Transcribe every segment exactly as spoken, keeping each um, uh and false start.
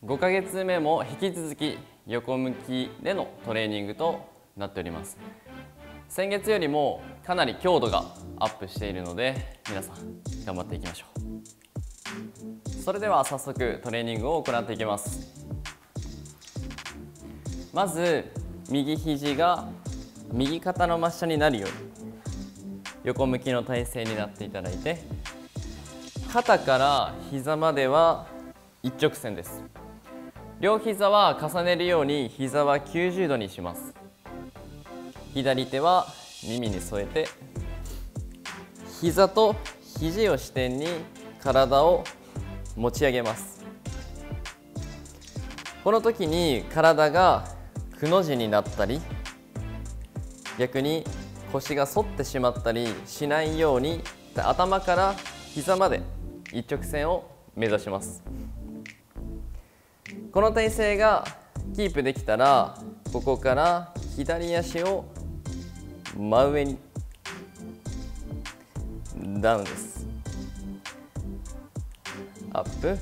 ごかげつめも引き続き横向きでのトレーニングとなっております。先月よりもかなり強度がアップしているので、皆さん頑張っていきましょう。それでは早速トレーニングを行っていきます。まず右肘が右肩の真下になるように横向きの体勢になっていただいて、肩から膝までは一直線です。両膝は重ねるように膝はきゅうじゅうどにします。左手は耳に添えて、膝と肘を支点に体を持ち上げます。この時に体がくの字になったり、逆に腰が反ってしまったりしないように、頭から膝まで一直線を目指します。この体勢がキープできたら、ここから左足を真上にダウンです。アップ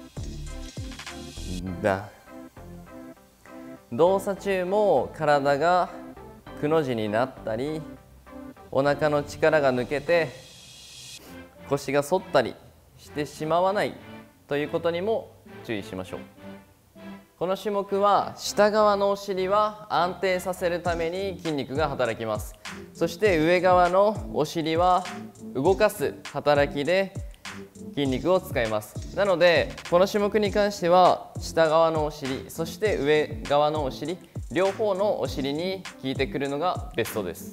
ダウン。動作中も体がくの字になったり、お腹の力が抜けて腰が反ったりしてしまわないということにも注意しましょう。この種目は下側のお尻は安定させるために筋肉が働きます。そして上側のお尻は動かす働きで筋肉を使います。なのでこの種目に関しては下側のお尻、そして上側のお尻、両方のお尻に効いてくるのがベストです。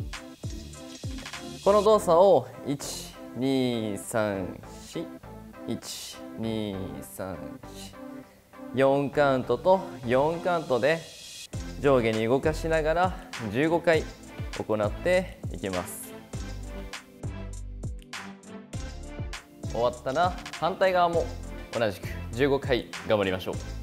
この動作をいち、に、さん、し、いち、に、さん、し、よんカウントとよんカウントで上下に動かしながらじゅうごかい行っていきます。終わったら反対側も同じくじゅうごかい頑張りましょう。